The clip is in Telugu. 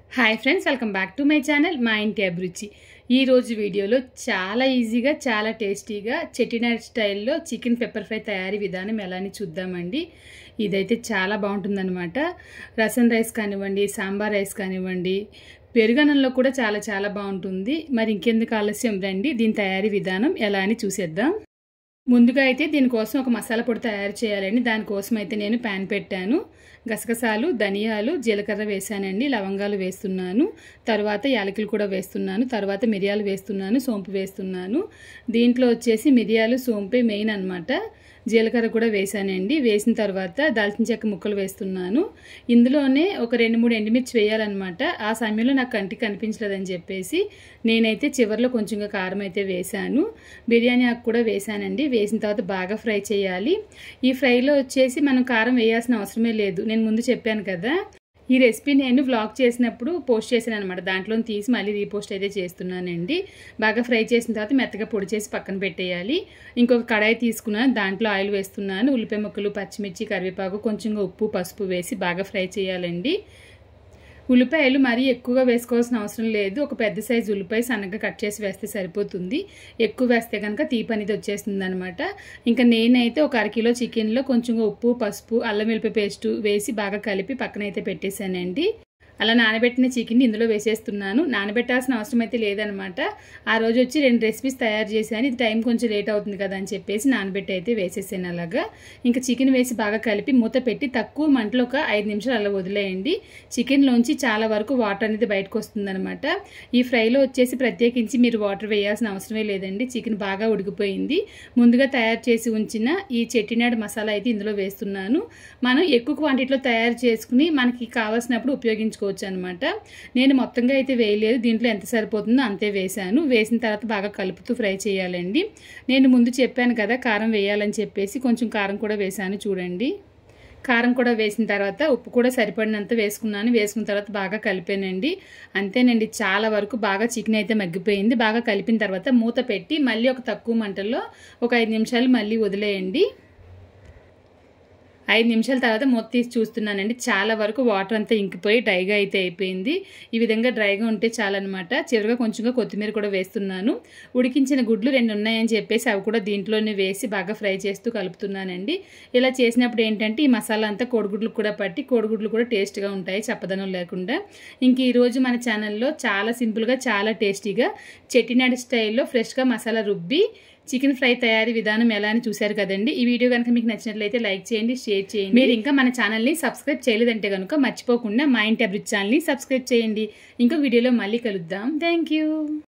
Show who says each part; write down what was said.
Speaker 1: Hi friends, welcome back to my channel Maa Inti అభిరుచి. ఈరోజు వీడియోలో చాలా ఈజీగా చాలా టేస్టీగా చెట్టినాడ్ స్టైల్లో చికెన్ పెప్పర్ ఫ్రై తయారీ విధానం ఎలా అని చూద్దామండి. ఇదైతే చాలా బాగుంటుందన్నమాట. రసం రైస్ కానివ్వండి, సాంబార్ రైస్ కానివ్వండి, పెరుగన్నంలో కూడా చాలా చాలా బాగుంటుంది. మరి ఇంకెందుకు ఆలస్యం, రండి దీని తయారీ విధానం ఎలా అని చూసేద్దాం. ముందుగా అయితే దీనికోసం ఒక మసాలా పొడి తయారు చేయాలండి. దానికోసం అయితే నేను ప్యాన్ పెట్టాను. గసగసాలు, ధనియాలు, జీలకర్ర వేసానండి. లవంగాలు వేస్తున్నాను, తర్వాత యాలకులు కూడా వేస్తున్నాను, తర్వాత మిరియాలు వేస్తున్నాను, సోంపు వేస్తున్నాను. దీంట్లో వచ్చేసి మిరియాలు సోంపే మెయిన్ అన్నమాట. జీలకర్ర కూడా వేసానండి. వేసిన తర్వాత దాల్చిన చెక్క ముక్కలు వేస్తున్నాను. ఇందులోనే ఒక 2-3 ఎండుమిర్చి వేయాలన్నమాట. ఆ సమయంలో నాకు కంటికి కనిపించలేదని చెప్పేసి నేనైతే చివరిలో కొంచెంగా కారం అయితే వేసాను. బిర్యానీ ఆకు కూడా వేసానండి. వేసిన తర్వాత బాగా ఫ్రై చేయాలి. ఈ ఫ్రైలో వచ్చేసి మనం కారం వేయాల్సిన అవసరమే లేదు. నేను ముందు చెప్పాను కదా, ఈ రెసిపీ నేను వ్లాగ్ చేసినప్పుడు పోస్ట్ చేశాను అనమాట. దాంట్లో తీసి మళ్ళీ రీపోస్ట్ అయితే చేస్తున్నానండి. బాగా ఫ్రై చేసిన తర్వాత మెత్తగా పొడి చేసి పక్కన పెట్టేయాలి. ఇంకొక కడాయి తీసుకున్నాను, దాంట్లో ఆయిల్ వేస్తున్నాను. ఉల్లిపాయ ముక్కలు, పచ్చిమిర్చి, కరివేపాకు, కొంచెంగా ఉప్పు, పసుపు వేసి బాగా ఫ్రై చేయాలండి. ఉల్లిపాయలు మరీ ఎక్కువగా వేసుకోవాల్సిన అవసరం లేదు. ఒక పెద్ద సైజు ఉల్లిపాయ సన్నగా కట్ చేసి వేస్తే సరిపోతుంది. ఎక్కువ వేస్తే కనుక తీపి అనేది వచ్చేస్తుంది అనమాట. ఇంకా నేనైతే ఒక 1/2 కిలో చికెన్లో కొంచెంగా ఉప్పు, పసుపు, అల్లం వెల్లుల్లి పేస్ట్ వేసి బాగా కలిపి పక్కనైతే పెట్టేశానండి. అలా నానబెట్టిన చికెన్ ఇందులో వేసేస్తున్నాను. నానబెట్టాల్సిన అవసరం అయితే లేదనమాట. ఆ రోజు వచ్చి 2 రెసిపీస్ తయారు చేశాను. ఇది టైం కొంచెం లేట్ అవుతుంది కదా అని చెప్పేసి నానబెట్టి అయితే వేసేసాను అలాగా. ఇంకా చికెన్ వేసి బాగా కలిపి మూత పెట్టి తక్కువ మంటలో ఒక 5 నిమిషాలు అలా వదిలేయండి. చికెన్లోంచి చాలా వరకు వాటర్ అనేది బయటకు వస్తుందనమాట. ఈ ఫ్రైలో వచ్చేసి ప్రత్యేకించి మీరు వాటర్ వేయాల్సిన అవసరమే లేదండి. చికెన్ బాగా ఉడికిపోయింది. ముందుగా తయారు చేసి ఉంచిన ఈ చెట్టినాడ్ మసాలా అయితే ఇందులో వేస్తున్నాను. మనం ఎక్కువ క్వాంటిటీలో తయారు చేసుకుని మనకి కావాల్సినప్పుడు ఉపయోగించుకోవచ్చు అనమాట. నేను మొత్తంగా అయితే వేయలేదు. దీంట్లో ఎంత సరిపోతుందో అంతే వేసాను. వేసిన తర్వాత బాగా కలుపుతూ ఫ్రై చేయాలండి. నేను ముందు చెప్పాను కదా కారం వేయాలని చెప్పేసి, కొంచెం కారం కూడా వేసాను చూడండి. కారం కూడా వేసిన తర్వాత ఉప్పు కూడా సరిపడినంత వేసుకున్నాను. వేసుకున్న తర్వాత బాగా కలిపానండి. అంతేనండి, చాలా వరకు బాగా చికెన్ అయితే మగ్గిపోయింది. బాగా కలిపిన తర్వాత మూత పెట్టి మళ్ళీ ఒక తక్కువ మంటల్లో ఒక 5 నిమిషాలు మళ్ళీ వదిలేయండి. 5 నిమిషాల తర్వాత మూత తీసి చూస్తున్నానండి. చాలా వరకు వాటర్ అంతా ఇంకిపోయి డ్రైగా అయితే అయిపోయింది. ఈ విధంగా డ్రైగా ఉంటే చాలన్నమాట. చివరిగా కొంచెంగా కొత్తిమీర కూడా వేస్తున్నాను. ఉడికించిన గుడ్లు 2 ఉన్నాయని చెప్పేసి అవి కూడా దీంట్లోనే వేసి బాగా ఫ్రై చేస్తూ కలుపుతున్నానండి. ఇలా చేసినప్పుడు ఏంటంటే ఈ మసాలా అంతా కోడిగుడ్లు కూడా పట్టి కోడిగుడ్లు కూడా టేస్ట్గా ఉంటాయి, చప్పదనం లేకుండా. ఇంక ఈరోజు మన ఛానల్లో చాలా సింపుల్గా చాలా టేస్టీగా చెట్టినాడ్ స్టైల్లో ఫ్రెష్గా మసాలా రుబ్బి చికెన్ ఫ్రై తయారీ విధానం ఎలా అని చూశారు కదండి. ఈ వీడియో కనుక మీకు నచ్చినట్లయితే లైక్ చేయండి, షేర్ చేయండి. మీరు ఇంకా మన ఛానల్ని సబ్స్క్రైబ్ చేయలేదంటే కనుక మర్చిపోకుండా మా ఇంటి అభిరుచి ఛానల్ని సబ్స్క్రైబ్ చేయండి. ఇంకో వీడియోలో మళ్ళీ కలుద్దాం. Thank you.